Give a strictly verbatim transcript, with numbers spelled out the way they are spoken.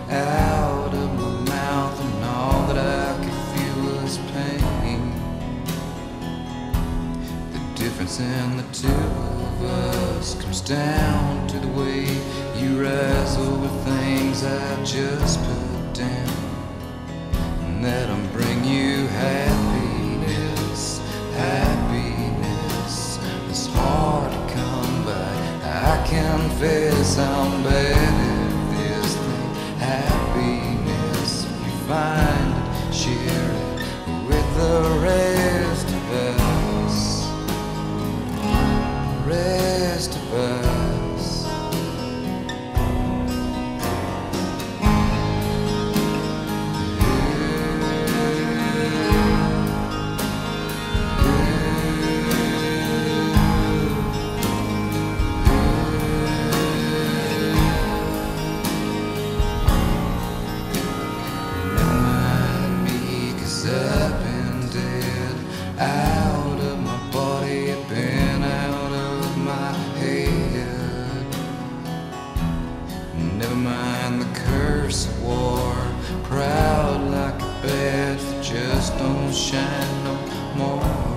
out of my mouth, and all that I could feel was pain. The difference in the two of us comes down to the way you rise over things I just put down, and that I'm bring you happiness, happiness that's hard to come by. I confess I'm bad at this thing, happiness. If you find it, share it with the rest of us, rest of us. I've been dead, out of my body, been out of my head. Never mind the curse of war, proud like a badge that just don't shine no more.